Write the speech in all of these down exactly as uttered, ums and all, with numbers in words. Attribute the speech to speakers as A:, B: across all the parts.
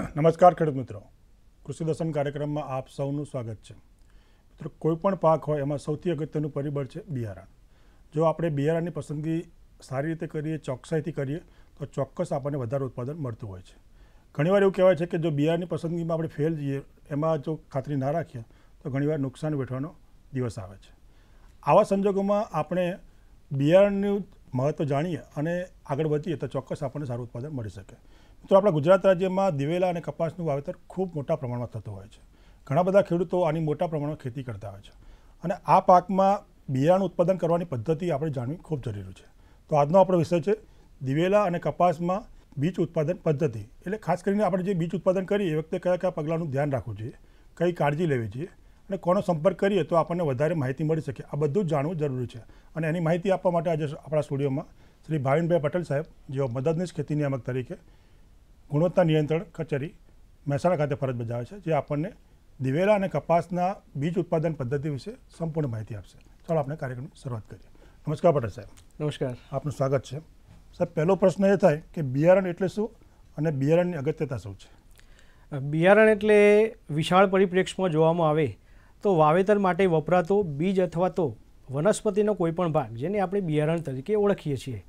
A: નમસ્કાર ખેડૂત મિત્રો, કૃષિ દર્શન કાર્યક્રમમાં આપ સૌનું સ્વાગત છે. મિત્રો, કોઈપણ પાક હોય એમાં સૌથી અગત્યનું પરિબળ છે બિયારણ. જો આપણે બિયારણની પસંદગી સારી રીતે કરીએ, ચોકસાઈથી કરીએ તો ચોક્કસ આપણને વધારે ઉત્પાદન મળતું હોય છે. ઘણીવાર એવું કહેવાય છે કે જો બિયારણની પસંદગીમાં આપણે ફેલ જઈએ, એમાં જો ખાતરી ના રાખીએ તો ઘણીવાર નુકસાન વેઠવાનો દિવસ આવે છે. આવા સંજોગોમાં આપણે બિયારણનું મહત્ત્વ જાણીએ અને આગળ વધીએ તો ચોક્કસ આપણને સારું ઉત્પાદન મળી શકે. તો આપણા ગુજરાત રાજ્યમાં દિવેલા અને કપાસનું વાવેતર ખૂબ મોટા પ્રમાણમાં થતું હોય છે. ઘણા બધા ખેડૂતો આની મોટા પ્રમાણમાં ખેતી કરતા હોય છે અને આ પાકમાં બિયારણ ઉત્પાદન કરવાની પદ્ધતિ આપણે જાણવી ખૂબ જરૂરી છે. તો આજનો આપણો વિષય છે દિવેલા અને કપાસમાં બીજ ઉત્પાદન પદ્ધતિ. એટલે ખાસ કરીને આપણે જે બીજ ઉત્પાદન કરીએ એ વખતે કયા કયા પગલાંનું ધ્યાન રાખવું જોઈએ, કઈ કાળજી લેવી જોઈએ અને કોનો સંપર્ક કરીએ તો આપણને વધારે માહિતી મળી શકે, આ બધું જ જાણવું જરૂરી છે. અને એની માહિતી આપવા માટે આજે આપણા સ્ટુડિયોમાં શ્રી ભાવિનભાઈ પટેલ સાહેબ, જેઓ મદદનીશ ખેતી નિયામક તરીકે ગુણવત્તા નિયંત્રણ કચેરી મહેસાણા ખાતે ફરજ બજાવે છે, જે આપણને દિવેલા અને કપાસના બીજ ઉત્પાદન પદ્ધતિ વિશે સંપૂર્ણ માહિતી આપશે. ચાલો આપણે કાર્યક્રમની શરૂઆત કરીએ. નમસ્કાર પટેલ સાહેબ.
B: નમસ્કાર.
A: આપનું સ્વાગત છે. સાહેબ, પહેલો પ્રશ્ન એ થાય કે બિયારણ એટલે શું અને બિયારણની અગત્યતા શું છે?
B: બિયારણ એટલે વિશાળ પરિપ્રેક્ષમાં જોવામાં આવે તો વાવેતર માટે વપરાતો બીજ અથવા તો વનસ્પતિનો કોઈપણ ભાગ, જેને આપણે બિયારણ તરીકે ઓળખીએ છીએ.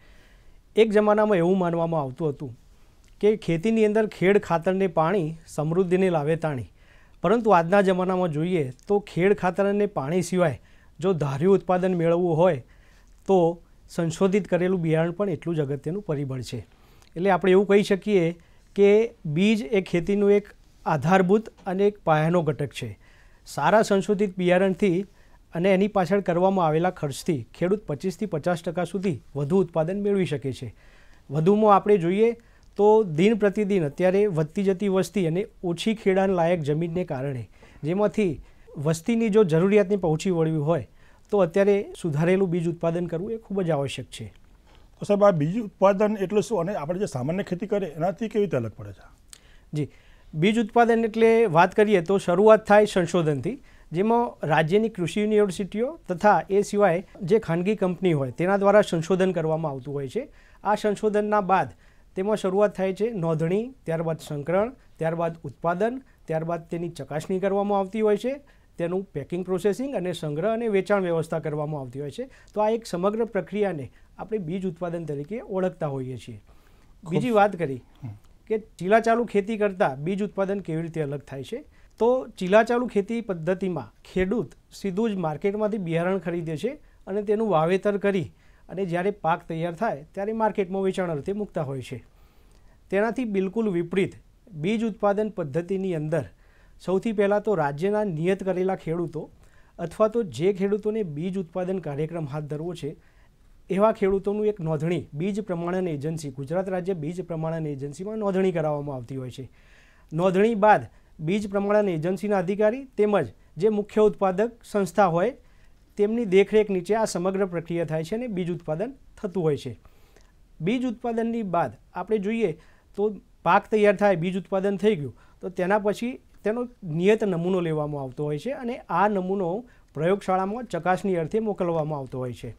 B: એક જમાનામાં એવું માનવામાં આવતું હતું કે ખેતીની અંદર ખેડ ખાતરને પાણી સમૃદ્ધિને લાવે તાણી, પરંતુ આજના જમાનામાં જોઈએ તો ખેડ ખાતર અને પાણી સિવાય જો ધાર્યું ઉત્પાદન મેળવવું હોય તો સંશોધિત કરેલું બિયારણ પણ એટલું જ અગત્યનું પરિબળ છે. એટલે આપણે એવું કહી શકીએ કે બીજ એ ખેતીનું એક આધારભૂત અને એક પાયાનો ઘટક છે. સારા સંશોધિત બિયારણથી અને એની પાછળ કરવામાં આવેલા ખર્ચથી ખેડૂત પચીસથી પચાસ ટકા સુધી વધુ ઉત્પાદન મેળવી શકે છે. વધુમાં આપણે જોઈએ તો દિન પ્રતિદિન અત્યારે વધતી જતી વસ્તી અને ઓછી ખેડાણ લાયક જમીનને કારણે, જેમાંથી વસ્તીની જો જરૂરિયાતને પહોંચી વળવી હોય તો અત્યારે સુધારેલું બીજ ઉત્પાદન કરવું એ ખૂબ જ આવશ્યક છે.
A: તો સાહેબ, આ બીજ ઉત્પાદન એટલે શું અને આપણે જે સામાન્ય ખેતી કરીએ એનાથી કેવી રીતે અલગ પડે છે?
B: જી, બીજ ઉત્પાદન એટલે વાત કરીએ તો શરૂઆત થાય સંશોધનથી, જેમાં રાજ્યની કૃષિ યુનિવર્સિટીઓ તથા એ સિવાય જે ખાનગી કંપની હોય તેના દ્વારા સંશોધન કરવામાં આવતું હોય છે. આ સંશોધનના બાદ તેમાં શરૂઆત થાય છે નોંધણી, ત્યારબાદ સંકરણ, ત્યારબાદ ઉત્પાદન, ત્યારબાદ તેની ચકાસણી કરવામાં આવતી હોય છે, તેનું પેકિંગ પ્રોસેસિંગ અને સંગ્રહ અને વેચાણ વ્યવસ્થા કરવામાં આવતી હોય છે. તો આ એક સમગ્ર પ્રક્રિયાને આપણે બીજ ઉત્પાદન તરીકે ઓળખતા હોઈએ છીએ. બીજી વાત કરી કે ચીલાચાલુ ખેતી કરતાં બીજ ઉત્પાદન કેવી રીતે અલગ થાય છે, તો ચીલાચાલુ ખેતી પદ્ધતિમાં ખેડૂત સીધું જ માર્કેટમાંથી બિયારણ ખરીદે છે અને તેનું વાવેતર કરી અને જ્યારે પાક તૈયાર થાય ત્યારે માર્કેટમાં વેચાણ અર્થે મૂકતા હોય છે. તેનાથી બિલકુલ વિપરીત બીજ ઉત્પાદન પદ્ધતિની અંદર સૌથી પહેલાં તો રાજ્યના નિયત કરેલા ખેડૂતો અથવા તો જે ખેડૂતોને બીજ ઉત્પાદન કાર્યક્રમ હાથ ધરવો છે એવા ખેડૂતોનું એક નોંધણી બીજ પ્રમાણન એજન્સી, ગુજરાત રાજ્ય બીજ પ્રમાણન એજન્સીમાં નોંધણી કરાવવામાં આવતી હોય છે. નોંધણી બાદ બીજ પ્રમાણન એજન્સીના અધિકારી તેમજ જે મુખ્ય ઉત્પાદક સંસ્થા હોય તેમની દેખરેખ નીચે આ સમગ્ર પ્રક્રિયા થાય છે અને બીજ ઉત્પાદન થતું હોય છે. બીજ ઉત્પાદનની બાદ આપણે જોઈએ તો પાક તૈયાર થાય, બીજ ઉત્પાદન થઈ ગયું તો તેના પછી તેનો નિયત નમૂનો લેવામાં આવતો હોય છે અને આ નમૂનો પ્રયોગશાળામાં ચકાસણી અર્થે મોકલવામાં આવતો હોય છે.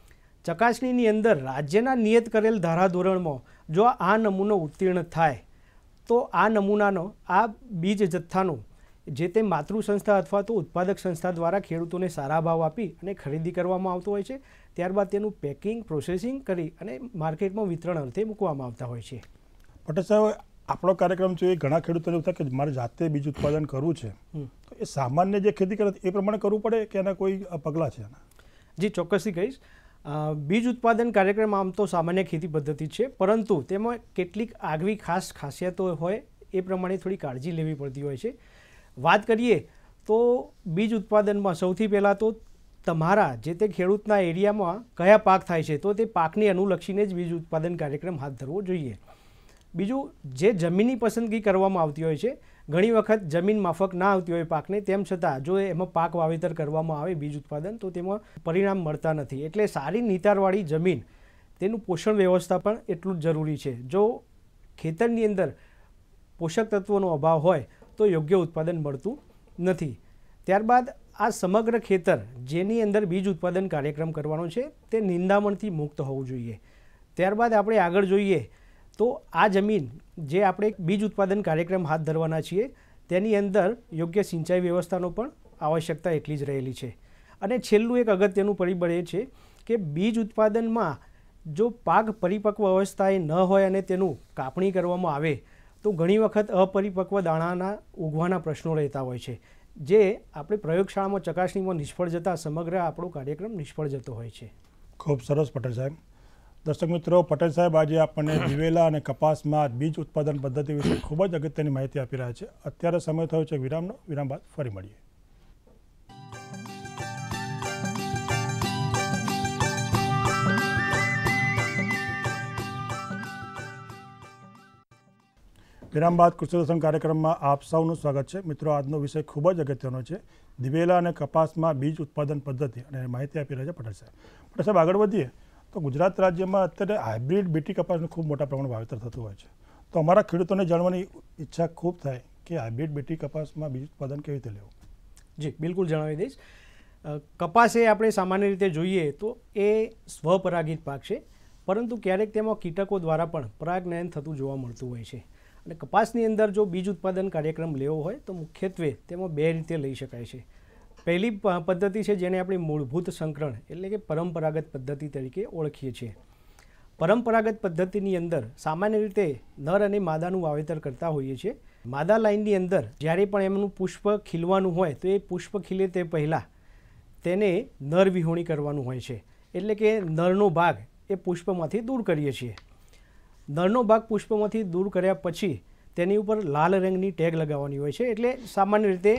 B: ચકાસણીની અંદર રાજ્યના નિયત કરેલ ધારાધોરણમાં જો આ નમૂનો ઉત્તીર્ણ થાય તો આ નમૂનાનો આ બીજ જથ્થાનો જે તે માતૃ સંસ્થા અથવા તો ઉત્પાદક સંસ્થા દ્વારા ખેડૂતોને સારા ભાવ આપી અને ખરીદી કરવામાં આવતો હોય છે. ત્યારબાદ તેનું પેકિંગ પ્રોસેસિંગ કરી અને માર્કેટમાં વિતરણ અર્થે મૂકવામાં આવતા હોય છે.
A: પટેલ સાહેબ, આપણો કાર્યક્રમ જોઈએ ઘણા ખેડૂતોને એવું થાય કે મારે જાતે બીજ ઉત્પાદન કરવું છે, તો એ સામાન્ય જે ખેતી કરે એ પ્રમાણે કરવું પડે કે એના કોઈ પગલાં છે?
B: જી, ચોક્કસથી કહીશ. બીજ ઉત્પાદન કાર્યક્રમ આમ તો સામાન્ય ખેતી પદ્ધતિ છે, પરંતુ તેમાં કેટલીક આગવી ખાસ ખાસિયતો હોય એ પ્રમાણે થોડી કાળજી લેવી પડતી હોય છે. વાત કરીએ તો બીજ ઉત્પાદનમાં સૌથી પહેલાં તો તમારા જે તે ખેડૂતના એરિયામાં કયા પાક થાય છે તો તે પાકને અનુલક્ષીને જ બીજ ઉત્પાદન કાર્યક્રમ હાથ ધરવો જોઈએ. બીજું, જે જમીનની પસંદગી કરવામાં આવતી હોય છે, ઘણી વખત જમીન માફક ના આવતી હોય પાકને, તેમ છતાં જો એમાં પાક વાવેતર કરવામાં આવે બીજ ઉત્પાદન તો તેમાં પરિણામ મળતા નથી. એટલે સારી નિતારવાળી જમીન, તેનું પોષણ વ્યવસ્થા પણ એટલું જ જરૂરી છે. જો ખેતરની અંદર પોષક તત્વોનો અભાવ હોય તો યોગ્ય ઉત્પાદન મળતું નથી. ત્યારબાદ આ સમગ્ર ખેતર જેની અંદર બીજ ઉત્પાદન કાર્યક્રમ કરવાનો છે તે નિંદામણથી મુક્ત હોવું જોઈએ. ત્યારબાદ આપણે આગળ જોઈએ તો આ જમીન જે આપણે બીજ ઉત્પાદન કાર્યક્રમ હાથ ધરવાના છીએ તેની અંદર યોગ્ય સિંચાઈ વ્યવસ્થાનો પણ આવશ્યકતા એટલી જ રહેલી છે. અને છેલ્લું એક અગત્યનું પરિબળ એ છે કે બીજ ઉત્પાદનમાં જો પાક પરિપક્વ અવસ્થાએ ન હોય અને તેનું કાપણી કરવામાં આવે તો ઘણી વખત અપરિપક્વ દાણાના ઉગવાના પ્રશ્નો રહેતા હોય છે, જે આપણે પ્રયોગશાળામાં ચકાસણીમાં નિષ્ફળ જતાં સમગ્ર આપણો કાર્યક્રમ નિષ્ફળ જતો હોય છે.
A: ખૂબ સરસ પટેલ સાહેબ. દર્શક મિત્રો, પટેલ સાહેબ આજે આપણને દિવેલા અને કપાસમાં બીજ ઉત્પાદન પદ્ધતિ વિશે ખૂબ જ અગત્યની માહિતી આપી રહ્યા છે. અત્યારે સમય થયો છે વિરામનો. વિરામ બાદ ફરી મળીએ. વિરામ બાદ કૃષિ દર્શન કાર્યક્રમમાં આપ સૌનું સ્વાગત છે. મિત્રો, આજનો વિષય ખૂબ જ અગત્યનો છે, દિવેલા અને કપાસમાં બીજ ઉત્પાદન પદ્ધતિ, અને માહિતી આપી રહ્યા છે પટેલ સાહેબ. પટેલ સાહેબ, આગળ વધીએ તો ગુજરાત રાજ્યમાં અત્યારે હાઇબ્રિડ બીટી કપાસનું ખૂબ મોટા પ્રમાણમાં વાવેતર થતું હોય છે. તો અમારા ખેડૂતોને જાણવાની ઈચ્છા ખૂબ થાય કે હાઇબ્રિડ બીટી કપાસમાં બીજ ઉત્પાદન કેવી રીતે લેવું.
B: જી બિલકુલ જણાવી દઈશ. કપાસ એ આપણે સામાન્ય રીતે જોઈએ તો એ સ્વપરાગિત પાક છે, પરંતુ ક્યારેક તેમાં કીટકો દ્વારા પણ પરાગનયન થતું જોવા મળતું હોય છે. અને કપાસની અંદર જો બીજ ઉત્પાદન કાર્યક્રમ લેવો હોય તો મુખ્યત્વે તેમાં બે રીતે લઈ શકાય છે. પહેલી પદ્ધતિ છે જેને આપણે મૂળભૂત સંકરણ એટલે કે પરંપરાગત પદ્ધતિ તરીકે ઓળખીએ છીએ. પરંપરાગત પદ્ધતિની અંદર સામાન્ય રીતે નર અને માદાનું વાવેતર કરતા હોઈએ છીએ. માદા લાઇનની અંદર જ્યારે પણ એમનું પુષ્પ ખીલવાનું હોય તો એ પુષ્પ ખીલે તે પહેલાં તેને નર વિહોણી કરવાનું હોય છે, એટલે કે નરનો ભાગ એ પુષ્પમાંથી દૂર કરીએ છીએ. નરનો ભાગ પુષ્પમાંથી દૂર કર્યા પછી તેની ઉપર લાલ રંગની ટેગ લગાવવાની હોય છે, એટલે સામાન્ય રીતે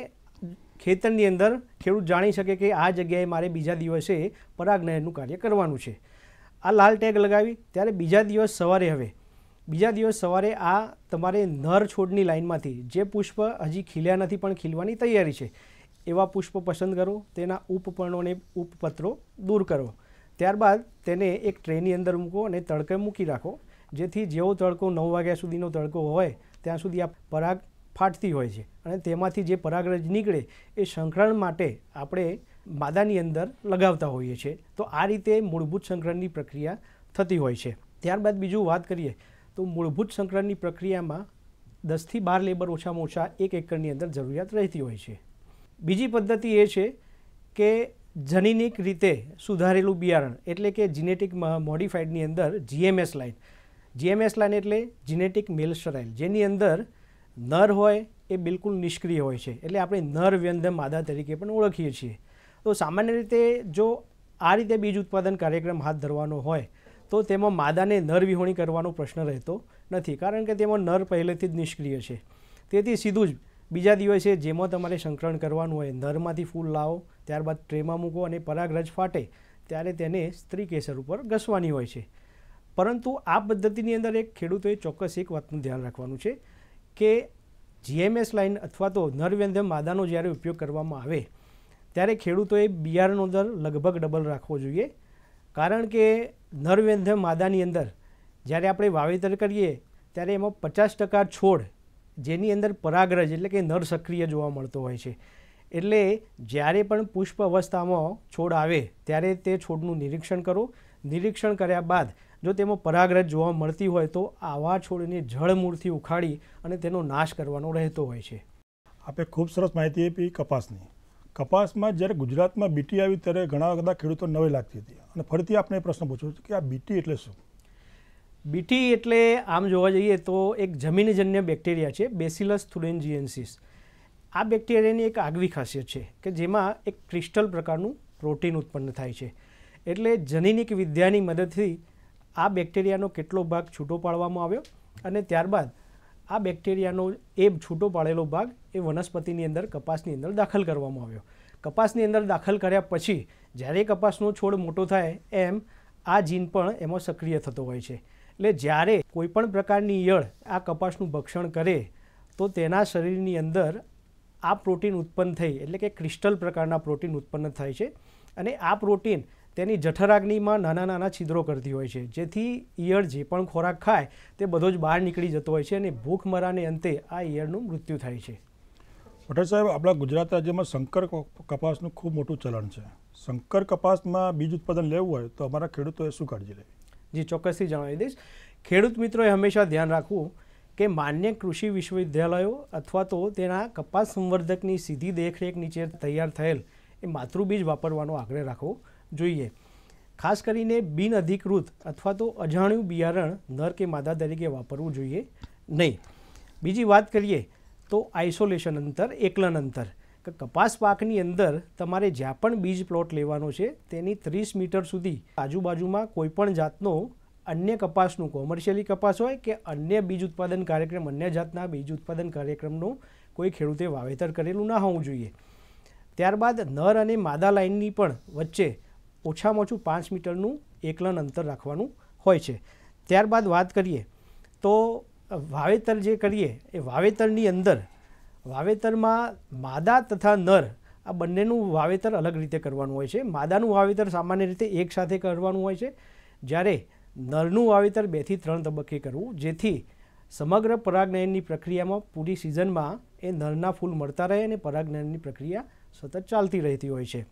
B: ખેતરની અંદર ખેડૂત જાણી શકે કે આ જગ્યાએ મારે બીજા દિવસે પરાગનયનનું કાર્ય કરવાનું છે. આ લાલ ટેગ લગાવી ત્યારે બીજા દિવસ સવારે હવે બીજા દિવસ સવારે આ તમારે નર છોડની લાઇનમાંથી જે પુષ્પ હજી ખીલ્યા નથી પણ ખીલવાની તૈયારી છે એવા પુષ્પ પસંદ કરો, તેના ઉપપર્ણો અને ઉપપત્રો દૂર કરો. ત્યારબાદ તેને એક ટ્રેની અંદર મૂકો અને તડકે મૂકી રાખો, જેથી જેવો તડકો નવ વાગ્યા સુધીનો તડકો હોય ત્યાં સુધી આ પરાગ ફાટતી હોય છે અને તેમાંથી જે પરાગરજ નીકળે એ સંકરણ માટે આપણે માદાની અંદર લગાવતા હોઈએ છીએ. તો આ રીતે મૂળભૂત સંકરણની પ્રક્રિયા થતી હોય છે. ત્યારબાદ બીજું વાત કરીએ તો મૂળભૂત સંકરણની પ્રક્રિયામાં દસથી બાર લેબર ઓછામાં ઓછા એક એકરની અંદર જરૂરિયાત રહેતી હોય છે. બીજી પદ્ધતિ એ છે કે જનીનિક રીતે સુધારેલું બિયારણ એટલે કે જીનેટિક મોડિફાઈડની અંદર જીએમએસ લાઇન. જીએમએસ લાઇન એટલે જીનેટિક મેલ-સ્ટેરાઇલ, જેની અંદર નર હોય એ બિલકુલ નિષ્ક્રિય હોય છે, એટલે આપણે નર વ્યંધ માદા તરીકે પણ ઓળખીએ છીએ. તો સામાન્ય રીતે જો આ રીતે બીજ ઉત્પાદન કાર્યક્રમ હાથ ધરવાનો હોય તો તેમાં માદાને નર વિહોણી કરવાનો પ્રશ્ન રહેતો નથી, કારણ કે તેમાં નર પહેલેથી જ નિષ્ક્રિય છે. તેથી સીધું જ બીજા દિવસે જેમાં તમારે સંકરણ કરવાનું હોય નરમાંથી ફૂલ લાવો, ત્યારબાદ ટ્રેમાં મૂકો અને પરાગરજ ફાટે ત્યારે તેને સ્ત્રી કેસર ઉપર ઘસવાની હોય છે. પરંતુ આ પદ્ધતિની અંદર એક ખેડૂતોએ ચોક્કસ એક વાતનું ધ્યાન રાખવાનું છે કે જીએમએસ લાઇન અથવા તો નરવ્યંધ માદાનો જ્યારે ઉપયોગ કરવામાં આવે ત્યારે ખેડૂતોએ બિયારણનો દર લગભગ ડબલ રાખવો જોઈએ, કારણ કે નરવ્યંધ માદાની અંદર જ્યારે આપણે વાવેતર કરીએ ત્યારે એમાં પચાસ ટકા છોડ જેની અંદર પરાગરજ એટલે કે નર સક્રિય જોવા મળતો હોય છે. એટલે જ્યારે પણ પુષ્પ અવસ્થામાં છોડ આવે ત્યારે તે છોડનું નિરીક્ષણ કરો. નિરીક્ષણ કર્યા બાદ જો તેમાં પરાગરજ જોવા મળતી હોય તો આવા છોડને જળમૂળથી ઉખાડી અને તેનો નાશ કરવાનો રહેતો હોય છે.
A: આપણે ખૂબ સરસ માહિતી આપી કપાસની. કપાસમાં જ્યારે ગુજરાતમાં બીટી આવી ત્યારે ઘણા બધા ખેડૂતો નવી લાગતી હતી, અને ફરીથી આપણે પ્રશ્ન પૂછ્યો છે કે આ બીટી એટલે શું?
B: બીટી એટલે આમ જોવા જઈએ તો એક જમીનજન્ય બેક્ટેરિયા છે, બેસિલસ થુરિન્જીએન્સિસ. આ બેક્ટેરિયાની એક આગવી ખાસિયત છે કે જેમાં એક ક્રિસ્ટલ પ્રકારનું પ્રોટીન ઉત્પન્ન થાય છે. એટલે જનીનિક વિદ્યાની મદદથી આ બેક્ટેરિયાનો કેટલો ભાગ છૂટો પાડવામાં આવ્યો અને ત્યારબાદ આ બેક્ટેરિયાનો એ છૂટો પાડેલો ભાગ એ વનસ્પતિની અંદર કપાસની અંદર દાખલ કરવામાં આવ્યો. કપાસની અંદર દાખલ કર્યા પછી જ્યારે કપાસનો છોડ મોટો થાય એમ આ જીન પણ એમાં સક્રિય થતો હોય છે. એટલે જ્યારે કોઈપણ પ્રકારની ઈયળ આ કપાસનું ભક્ષણ કરે તો તેના શરીરની અંદર આ પ્રોટીન ઉત્પન્ન થઈ એટલે કે ક્રિસ્ટલ પ્રકારના પ્રોટીન ઉત્પન્ન થાય છે, અને આ પ્રોટીન તેની જઠરાગ્નિમાં નાના નાના છિદ્રો કરતી હોય છે, જેથી ઈયળ જે પણ ખોરાક ખાય તે બધો જ બહાર નીકળી જતો હોય છે અને ભૂખમરાને અંતે આ ઈયળનું મૃત્યુ થાય છે.
A: પટેલ સાહેબ, આપણા ગુજરાત રાજ્યમાં શંકર કપાસનું ખૂબ મોટું ચલણ છે. શંકર કપાસમાં બીજ ઉત્પાદન લેવું હોય તો અમારા ખેડૂતોએ શું કાળજી લેવી?
B: જી ચોક્કસથી જણાવી દઈશ ખેડૂત મિત્રોએ હંમેશા ધ્યાન રાખવું કે માન્ય કૃષિ વિશ્વવિદ્યાલયો અથવા તો તેના કપાસ સંવર્ધકની સીધી દેખરેખ નીચે તૈયાર થયેલ એ માતૃબીજ વાપરવાનો આગ્રહ રાખવો જોઈએ. ખાસ કરીને બિન અધિકૃત અથવા તો અજાણ્યું બિયારણ નર કે માદા તરીકે વાપરવું જોઈએ નહીં. બીજી વાત કરીએ તો આઇસોલેશન અંતર, એકલન અંતર. કે કપાસ પાકની અંદર તમારે જ્યાં પણ બીજ પ્લોટ લેવાનો છે તેની ત્રીસ મીટર સુધી આજુબાજુમાં કોઈપણ જાતનો અન્ય કપાસનું કોમર્શિયલી કપાસ હોય કે અન્ય બીજ ઉત્પાદન કાર્યક્રમ અન્ય જાતના બીજ ઉત્પાદન કાર્યક્રમનું કોઈ ખેડૂતે વાવેતર કરેલું ના હોવું જોઈએ. ત્યારબાદ નર અને માદા લાઇનની પણ વચ્ચે ઓછામાં ઓછું પાંચ મીટરનું એકલન અંતર રાખવાનું હોય છે. ત્યારબાદ વાત કરીએ તો વાવેતર જે કરીએ એ વાવેતરની અંદર વાવેતરમાં માદા તથા નર આ બંનેનું વાવેતર અલગ રીતે કરવાનું હોય છે. માદાનું વાવેતર સામાન્ય રીતે એક સાથે કરવાનું હોય છે, જ્યારે નરનું વાવેતર બેથી ત્રણ તબક્કે કરવું, જેથી સમગ્ર પરાગનયનની પ્રક્રિયામાં પૂરી સિઝનમાં એ નરના ફૂલ મળતા રહે અને પરાગનયનની પ્રક્રિયા સતત ચાલતી રહેતી હોય છે.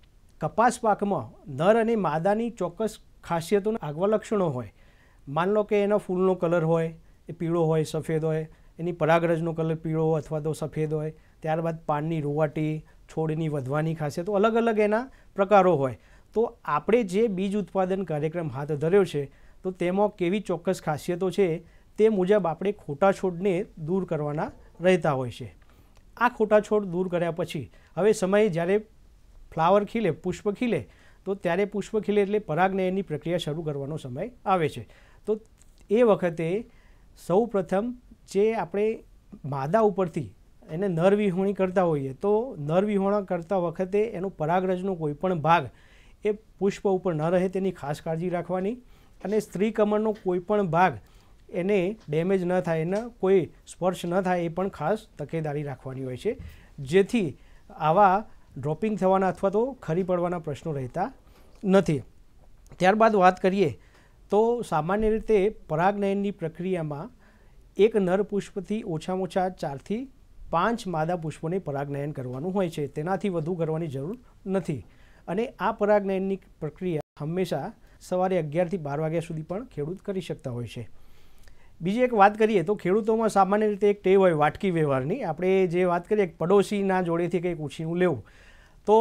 B: કપાસ પાકમાં નર અને માદાની ચોક્કસ ખાસિયતોના આગવા લક્ષણો હોય. માન લો કે એનો ફૂલનો કલર હોય એ પીળો હોય, સફેદ હોય, એની પરાગરજનો કલર પીળો અથવા તો સફેદ હોય. ત્યારબાદ પાનની રૂવાટી, છોડની વધવાની ખાસિયતો અલગ અલગ એના પ્રકારો હોય. તો આપણે જે બીજ ઉત્પાદન કાર્યક્રમ હાથ ધર્યો છે તો તેમાં કેવી ચોક્કસ ખાસિયતો છે તે મુજબ આપણે ખોટા છોડને દૂર કરવાના રહેતા હોય છે. આ ખોટા છોડ દૂર કર્યા પછી હવે સમય જ્યારે ફ્લાવર ખીલે, પુષ્પ ખીલે, તો ત્યારે પુષ્પ ખીલે એટલે પરાગનયનની પ્રક્રિયા શરૂ કરવાનો સમય આવે છે. તો એ વખતે સૌ પ્રથમ જે આપણે માદા ઉપરથી એને નર વિહોણી કરતા હોઈએ તો નર વિહોણા કરતા વખતે એનો પરાગરજનો કોઈ પણ ભાગ એ પુષ્પ ઉપર ન રહે તેની ખાસ કાળજી રાખવાની, અને સ્ત્રી કમળનો કોઈ પણ ભાગ એને ડેમેજ ન થાય, એના કોઈ સ્પર્શ ન થાય એ પણ ખાસ તકેદારી રાખવાની હોય છે, જેથી આવા ડ્રોપિંગ થવાના અથવા તો ખરી પડવાના પ્રશ્નો રહેતા નથી. ત્યારબાદ વાત કરીએ તો સામાન્ય રીતે પરાગનયનની પ્રક્રિયામાં એક નર પુષ્પથી ઓછામાં ઓછા ચારથી પાંચ માદા પુષ્પોને પરાગનયન કરવાનું હોય છે. તેનાથી વધુ કરવાની જરૂર નથી. અને આ પરાગનયનની પ્રક્રિયા હંમેશા સવારે અગિયારથી બાર વાગ્યા સુધી પણ ખેડૂત કરી શકતા હોય છે. બીજી એક વાત કરીએ તો ખેડૂતોમાં સામાન્ય રીતે એક ટેવ હોય વાટકી વ્યવહારની. આપણે જે વાત કરીએ પડોશીના જોડેથી કંઈક ઉછીનું લેવું, તો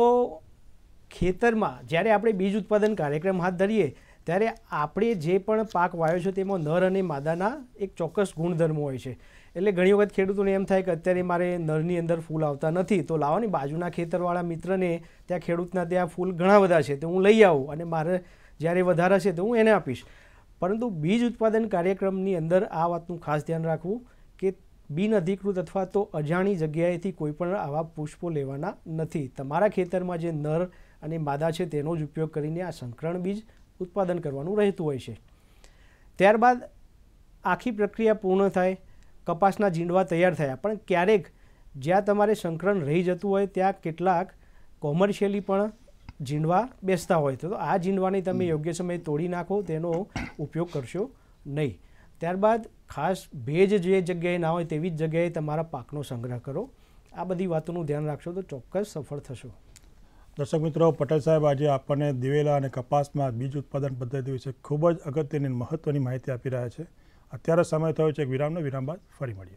B: ખેતરમાં જ્યારે આપણે બીજ ઉત્પાદન કાર્યક્રમ હાથ ધરીએ ત્યારે આપણે જે પણ પાક વાવ્યો છે તેમાં નર અને માદાના એક ચોક્કસ ગુણધર્મો હોય છે. એટલે ઘણી વખત ખેડૂતોને એમ થાય કે અત્યારે મારે નરની અંદર ફૂલ આવતા નથી, તો લાવો ને બાજુના ખેતરવાળા મિત્રને ત્યાં ખેડૂતના ત્યાં ફૂલ ઘણા બધા છે તો હું લઈ આવું અને મારે જ્યારે વધારે છે તો હું એને આપીશ. પરંતુ બીજ ઉત્પાદન કાર્યક્રમની અંદર આ વાતનું ખાસ ધ્યાન રાખવું કે બિન અધિકૃત અથવા તો અજાણી જગ્યાએથી કોઈ પણ આવા પુષ્પો લેવાના નથી. તમારા ખેતરમાં જે નર અને માદા છે તેનો જ ઉપયોગ કરીને આ સંકરણ બીજ ઉત્પાદન કરવાનું રહેતું હોય છે. ત્યારબાદ આખી પ્રક્રિયા પૂર્ણ થાય, કપાસના જીંડવા તૈયાર થયા, પણ ક્યારેક જ્યાં તમારે સંકરણ રહી જતું હોય ત્યાં કેટલાક કોમર્શિયલી પણ જીંડવા બેસતા હોય, તો આ જીંડવાને તમે યોગ્ય સમયે તોડી નાખો, તેનો ઉપયોગ કરશો નહીં. ત્યારબાદ ખાસ ભેજ જે જગ્યાએ ના હોય તેવી જ જગ્યાએ તમારા પાકનો સંગ્રહ કરો. આ બધી વાતોનું ધ્યાન રાખશો તો ચોક્કસ સફળ થશો.
A: દર્શક મિત્રો, પટેલ સાહેબ આજે આપણને દિવેલા અને કપાસમાં બીજ ઉત્પાદન પદ્ધતિ વિશે ખૂબ જ અગત્યની મહત્વની માહિતી આપી રહ્યા છે. અત્યારે સમય થયો છે એક વિરામનો. વિરામ બાદ ફરી મળીએ.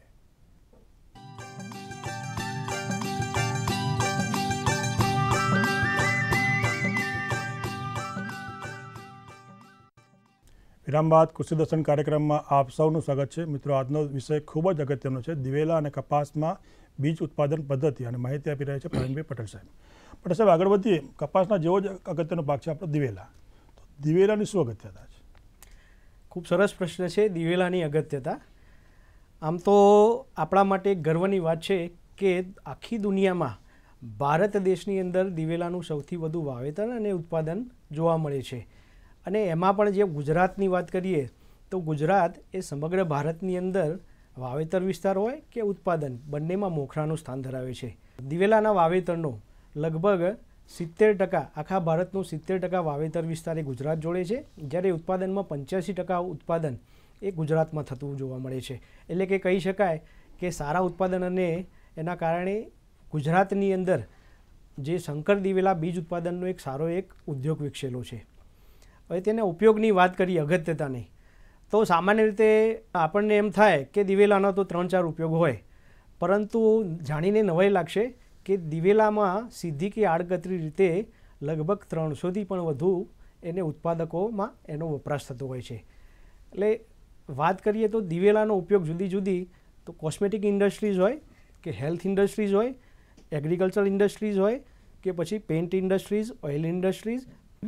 A: વિરામ બાદ કૃષિ દર્શન કાર્યક્રમમાં આપ સૌનું સ્વાગત છે. મિત્રો, આજનો વિષય ખૂબ જ અગત્યનો છે, દિવેલા અને કપાસમાં બીજ ઉત્પાદન પદ્ધતિ, અને માહિતી આપી રહ્યા છે પ્રવીણભાઈ પટેલ સાહેબ. પટેલ સાહેબ, આગળ વધીએ. કપાસના જેવો જ અગત્યનો ભાગ છે આપણો દિવેલા. તો દિવેલાની શું અગત્યતા છે?
B: ખૂબ સરસ પ્રશ્ન છે દિવેલાની અગત્યતા. આમ તો આપણા માટે ગર્વની વાત છે કે આખી દુનિયામાં ભારત દેશની અંદર દિવેલાનું સૌથી વધુ વાવેતર અને ઉત્પાદન જોવા મળે છે. અને એમાં પણ જે ગુજરાતની વાત કરીએ તો ગુજરાત એ સમગ્ર ભારતની અંદર વાવેતર વિસ્તાર હોય કે ઉત્પાદન બંનેમાં મોખરાનું સ્થાન ધરાવે છે. દિવેલાના વાવેતરનો લગભગ સિત્તેર ટકા આખા ભારતનું સિત્તેર ટકા વાવેતર વિસ્તાર એ ગુજરાત જોડે છે, જ્યારે ઉત્પાદનમાં પંચ્યાસી ટકા ઉત્પાદન એ ગુજરાતમાં થતું જોવા મળે છે. એટલે કે કહી શકાય કે સારા ઉત્પાદન અને એના કારણે ગુજરાતની અંદર જે સંકર દિવેલા બીજ ઉત્પાદનનો એક સારો એક ઉદ્યોગ વિકસેલો છે. હવે તેના ઉપયોગની વાત કરીએ અગત્યતાની, તો સામાન્ય રીતે આપણને એમ થાય કે દિવેલાનો તો ત્રણ ચાર ઉપયોગ હોય, પરંતુ જાણીને નવાઈ લાગશે કે દિવેલામાં સીધી કે આડકતરી રીતે લગભગ ત્રણસોથી પણ વધુ એને ઉત્પાદકોમાં એનો વપરાશ થતો હોય છે. એટલે વાત કરીએ તો દિવેલાનો ઉપયોગ જુદી જુદી તો કોસ્મેટિક ઇન્ડસ્ટ્રીઝ હોય કે હેલ્થ ઇન્ડસ્ટ્રીઝ હોય, એગ્રીકલ્ચર ઇન્ડસ્ટ્રીઝ હોય કે પછી પેઇન્ટ ઇન્ડસ્ટ્રીઝ, ઓઇલ ઇન્ડસ્ટ્રીઝ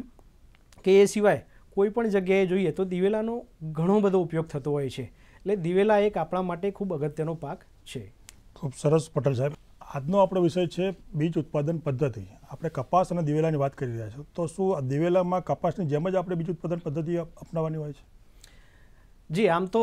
B: કે એ સિવાય કોઈ પણ જગ્યાએ જોઈએ તો દિવેલાનો ઘણો બધો ઉપયોગ થતો હોય છે. એટલે દિવેલા એક આપણા માટે ખૂબ અગત્યનો પાક છે.
A: ખૂબ સરસ પટેલ સાહેબ. આજનો આપણો વિષય છે બીજ ઉત્પાદન પદ્ધતિ. આપણે કપાસ અને દિવેલાની વાત કરી રહ્યા છો, તો શું દિવેલામાં કપાસની જેમ જ આપણે બીજ ઉત્પાદન પદ્ધતિ અપનાવવાની હોય છે?
B: જી, આમ તો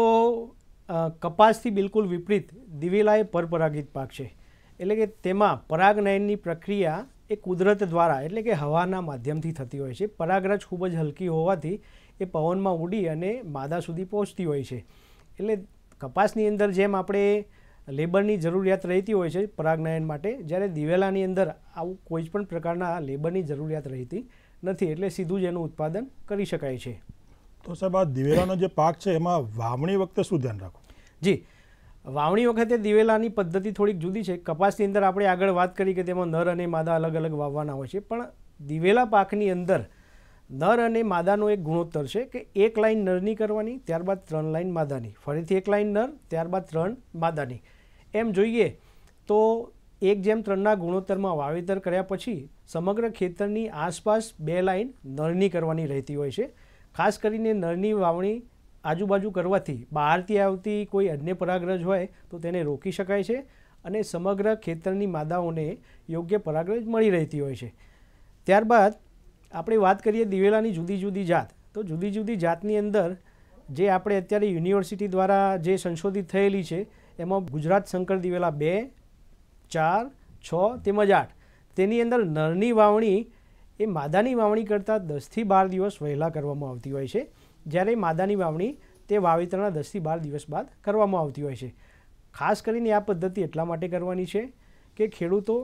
B: કપાસથી બિલકુલ વિપરીત દિવેલા એ પરપરાગિત પાક છે. એટલે કે તેમાં પરાગનયનની પ્રક્રિયા એ કુદરત દ્વારા એટલે કે હવાના માધ્યમથી થતી હોય છે. પરાગરજ ખૂબ જ હલકી હોવાથી એ પવનમાં ઉડી અને માદા સુધી પહોંચતી હોય છે. એટલે કપાસની અંદર જેમ આપણે લેબરની જરૂરિયાત રહેતી હોય છે પરાગનયન માટે, જ્યારે દિવેલાની અંદર આવું કોઈ જ પણ પ્રકારના લેબરની જરૂરિયાત રહેતી નથી. એટલે સીધું જ એનું ઉત્પાદન કરી શકાય છે.
A: તો સાહેબ, આ દિવેલાનો જે પાક છે એમાં વાવણી વખતે શું ધ્યાન રાખવું?
B: જી, વાવણી વખતે દિવેલાની પદ્ધતિ થોડીક જુદી છે. કપાસની અંદર આપણે આગળ વાત કરી કે તેમાં નર અને માદા અલગ અલગ વાવવાના હોય છે, પણ દિવેલા પાકની અંદર નર અને માદાનો એક ગુણોત્તર છે કે એક લાઈન નરની કરવાની, ત્યારબાદ ત્રણ લાઈન માદાની, ફરીથી એક લાઈન નર, ત્યારબાદ ત્રણ માદાની. એમ જોઈએ તો એક જેમ ત્રણના ગુણોત્તરમાં વાવેતર કર્યા પછી સમગ્ર ખેતરની આસપાસ બે લાઈન નરની કરવાની રહેતી હોય છે. ખાસ કરીને નરની વાવણી આજુબાજુ કરવાથી બહારથી આવતી કોઈ અન્ય પરાગરજ હોય તો તેને રોકી શકાય છે અને સમગ્ર ખેતરની માદાઓને યોગ્ય પરાગરજ મળી રહેતી હોય છે. ત્યારબાદ આપણે વાત કરીએ દિવેલાની જુદી જુદી જાત, તો જુદી જુદી જાતની અંદર જે આપણે અત્યારે યુનિવર્સિટી દ્વારા જે સંશોધિત થયેલી છે એમાં ગુજરાત સંકર દિવેલા બે, ચાર, છ તેમજ આઠ, તેની અંદર નરની વાવણી એ માદાની વાવણી કરતાં દસથી બાર દિવસ વહેલા કરવામાં આવતી હોય છે, જ્યારે માદાની વાવણી તે વાવેતરના દસથી બાર દિવસ બાદ કરવામાં આવતી હોય છે. ખાસ કરીને આ પદ્ધતિ એટલા માટે કરવાની છે કે ખેડૂતો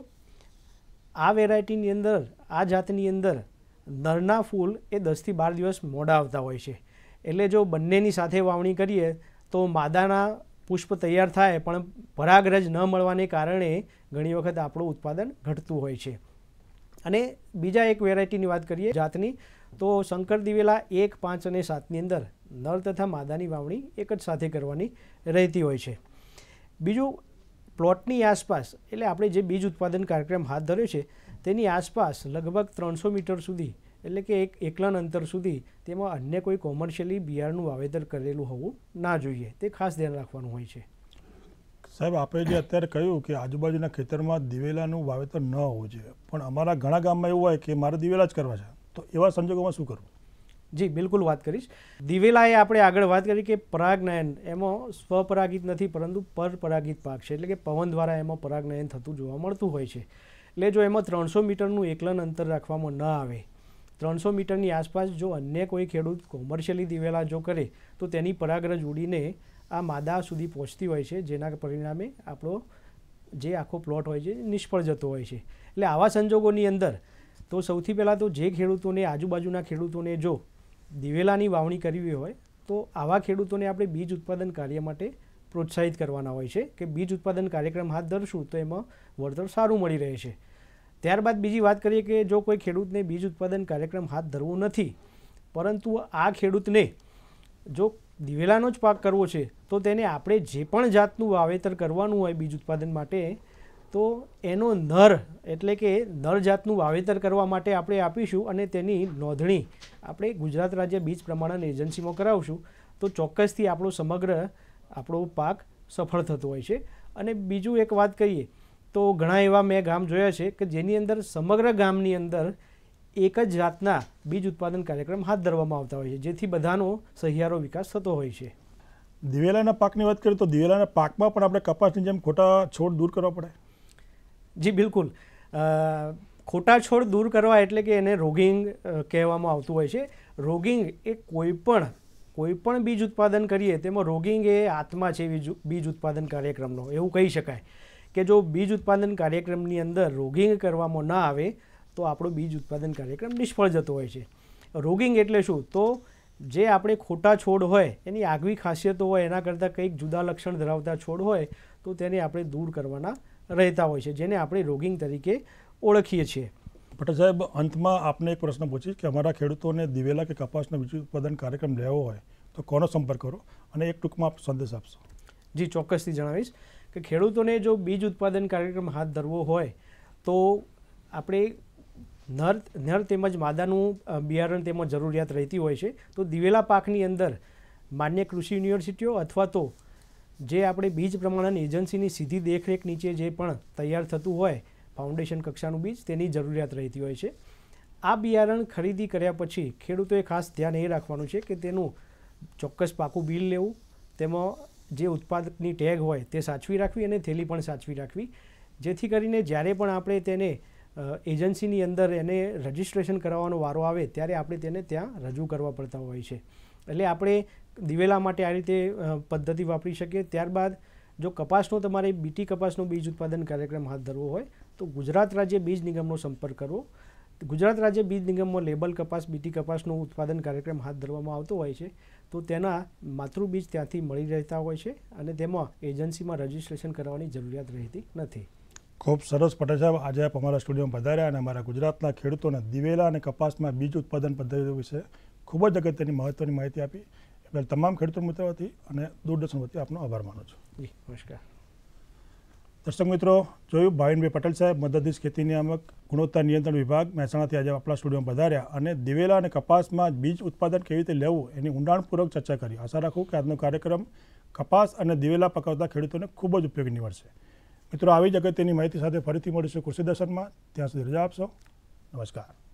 B: આ વેરાયટીની અંદર, આ જાતની અંદર નરના ફૂલ એ દસથી બાર દિવસ મોડા આવતા હોય છે. એટલે જો બંનેની સાથે વાવણી કરીએ તો માદાના પુષ્પ તૈયાર થાય પણ પરાગરજ ન મળવાને કારણે ઘણી વખત આપણું ઉત્પાદન ઘટતું હોય છે. અને બીજા એક વેરાયટીની વાત કરીએ જાતની, તો શંકર દિવેલા એક, પાંચ અને સાતની અંદર નર તથા માદાની વાવણી એક જ સાથે કરવાની રહેતી હોય છે. બીજું, પ્લોટની આસપાસ એટલે આપણે જે બીજ ઉત્પાદન કાર્યક્રમ હાથ ધર્યો છે તેની આસપાસ લગભગ ત્રણસો મીટર સુધી એટલે કે એક એકલન અંતર સુધી તેમાં અન્ય કોઈ કોમર્શિયલી બિયારણનું વાવેતર કરેલું હોવું ના જોઈએ. તે ખાસ ધ્યાન રાખવાનું હોય છે.
A: સાહેબ, આપણે જે અત્યારે કહ્યું કે આજુબાજુના ખેતરમાં દિવેલાનું વાવેતર ન હોવું જોઈએ, પણ અમારા ઘણા ગામમાં એવું હોય કે મારે દિવેલા જ કરવા છે, તો એવા સંજોગોમાં શું કરવું?
B: જી, બિલકુલ વાત કરીશ. દિવેલા એ આપણે આગળ વાત કરી કે પરાગનયન એમાં સ્વપરાગિત નથી પરંતુ પરપરાગિત પાક છે. એટલે કે પવન દ્વારા એમાં પરાગનયન થતું જોવા મળતું હોય છે. એટલે જો એમાં ત્રણસો મીટરનું એકલન અંતર રાખવામાં ન આવે, ત્રણસો મીટરની આસપાસ જો અન્ય કોઈ ખેડૂત કોમર્શિયલી દિવેલા જો કરે તો તેની પરાગરજ ઉડીને આ માદા સુધી પહોંચતી હોય છે, જેના પરિણામે આપણો જે આખો પ્લોટ હોય છે નિષ્ફળ જતો હોય છે. એટલે આવા સંજોગોની અંદર તો સૌથી પહેલાં તો જે ખેડૂતોને, આજુબાજુના ખેડૂતોને જો દિવેલાની વાવણી કરવી હોય તો આવા ખેડૂતોને આપણે બીજ ઉત્પાદન કાર્ય માટે પ્રોત્સાહિત કરવાના હોય છે કે બીજ ઉત્પાદન કાર્યક્રમ હાથ ધરશું તો એમાં વળતર સારું મળી રહે છે. ત્યારબાદ બીજી વાત કરીએ કે જો કોઈ ખેડૂતને બીજ ઉત્પાદન કાર્યક્રમ હાથ ધરવો નથી, પરંતુ આ ખેડૂતને જો દિવેલાનો જ પાક કરવો છે તો તેને આપણે જે પણ જાતનું વાવેતર કરવાનું હોય બીજ ઉત્પાદન માટે, તો એનો નર એટલે કે નર જાતનું વાવેતર કરવા માટે આપણે આપીશું અને તેની નોંધણી આપણે ગુજરાત રાજ્ય બીજ પ્રમાણન એજન્સીમાં કરાવશું તો ચોક્કસથી આપણો સમગ્ર આપણો પાક સફળ થતો હોય છે. અને બીજું એક વાત કરીએ તો ઘણા એવા મેં ગામ જોયા છે કે જેની અંદર સમગ્ર ગામની અંદર એક જ જાતના બીજ ઉત્પાદન કાર્યક્રમ હાથ ધરવામાં આવતા હોય છે, જેથી બધાનો સહિયારો વિકાસ થતો હોય છે.
A: દિવેલાના પાકની વાત કરીએ તો દિવેલાના પાકમાં પણ આપણે કપાસની જેમ ખોટા છોડ દૂર કરવા પડે?
B: જી, બિલકુલ. ખોટા છોડ દૂર કરવા એટલે કે એને રોગિંગ કહેવામાં આવતું હોય છે. રોગિંગ એ કોઈ પણ કોઈ પણ બીજ ઉત્પાદન કરીએ તેમાં રોગિંગ એ આત્મા છે બીજ ઉત્પાદન કાર્યક્રમનો. એવું કહી શકાય કે જો બીજ ઉત્પાદન કાર્યક્રમની અંદર રોગિંગ કરવામાં ના આવે તો આપણો બીજ ઉત્પાદન કાર્યક્રમ નિષ્ફળ જતો હોય છે. રોગિંગ એટલે શું? તો જે આપણે ખોટા છોડ હોય એની આગવી ખાસિયતો હોય એના કરતાં કંઈક જુદા લક્ષણ ધરાવતા છોડ હોય તો તેને આપણે દૂર કરવાના રહેતા હોય છે, જેને આપણે રોગિંગ તરીકે ઓળખીએ છીએ.
A: પટેલ સાહેબ, અંતમાં આપને એક પ્રશ્ન પૂછીશ કે અમારા ખેડૂતોને દિવેલા કે કપાસનો બીજ ઉત્પાદન કાર્યક્રમ લેવો હોય તો કોનો સંપર્ક કરો, અને એક ટૂંકમાં આપ સંદેશ આપશો.
B: જી, ચોક્કસથી જણાવીશ કે ખેડૂતોને જો બીજ ઉત્પાદન કાર્યક્રમ હાથ ધરવો હોય તો આપણે નર નર તેમજ માદાનું બિયારણ તેમાં જરૂરિયાત રહેતી હોય છે. તો દિવેલા પાકની અંદર માન્ય કૃષિ યુનિવર્સિટીઓ અથવા તો જે આપણે બીજ પ્રમાણન એજન્સીની સીધી દેખરેખ નીચે જે પણ તૈયાર થતું હોય ફાઉન્ડેશન કક્ષાનું બીજ, તેની જરૂરિયાત રહેતી હોય છે. આ બિયારણ ખરીદી કર્યા પછી ખેડૂતોએ ખાસ ધ્યાન એ રાખવાનું છે કે તેનું ચોક્કસ પાકું બિલ લેવું, તેમાં જે ઉત્પાદકની ટેગ હોય તે સાચવી રાખવી અને થેલી પણ સાચવી રાખવી, જેથી કરીને જ્યારે પણ આપણે તેને એજન્સીની અંદર એને રજિસ્ટ્રેશન કરાવવાનો વારો આવે ત્યારે આપણે તેને ત્યાં રજૂ કરવા પડતા હોય છે. એટલે આપણે દિવેલા માટે આ રીતે પદ્ધતિ વાપરી શકીએ. ત્યારબાદ જો કપાસનો તમારે બીટી કપાસનો બીજ ઉત્પાદન કાર્યક્રમ હાથ ધરવો હોય તો ગુજરાત રાજ્ય બીજ નિગમનો સંપર્ક કરવો. ગુજરાત રાજ્ય બીજ નિગમમાં લેબલ કપાસ બીટી કપાસનું ઉત્પાદન કાર્યક્રમ હાથ ધરવામાં આવતો હોય છે, તો તેના માતૃબીજ ત્યાંથી મળી રહેતા હોય છે અને તેમાં એજન્સીમાં રજિસ્ટ્રેશન કરવાની જરૂરિયાત રહેતી નથી.
A: ખૂબ સરસ પટેલ સાહેબ, આજે આપ અમારા સ્ટુડિયોમાં પધાર્યા અને અમારા ગુજરાતના ખેડૂતોને દિવેલા અને કપાસમાં બીજ ઉત્પાદન પદ્ધતિઓ વિશે ખૂબ જ અગત્યની મહત્વની માહિતી આપી. એટલે તમામ ખેડૂતો મિત્રો વતી અને દૂરદર્શન વતી આપનો આભાર માનું છું.
B: જી, નમસ્કાર.
A: દર્શક મિત્રો, જોયું ભાવિનભાઈ પટેલ સાહેબ, મદદનીશ ખેતી નિયામક, ગુણવત્તા નિયંત્રણ વિભાગ, મહેસાણાથી આજે આપણા સ્ટુડિયોમાં પધાર્યા અને દિવેલા અને કપાસમાં બીજ ઉત્પાદન કેવી રીતે લેવું એની ઊંડાણપૂર્વક ચર્ચા કરી. આશા રાખું કે આજનો કાર્યક્રમ કપાસ અને દિવેલા પકવતા ખેડૂતોને ખૂબ જ ઉપયોગી નીવડશે. મિત્રો, આવી જ અગત્યની માહિતી સાથે ફરીથી મળીશું કૃષિ દર્શનમાં. ત્યાં સુધી રજા આપશો. નમસ્કાર.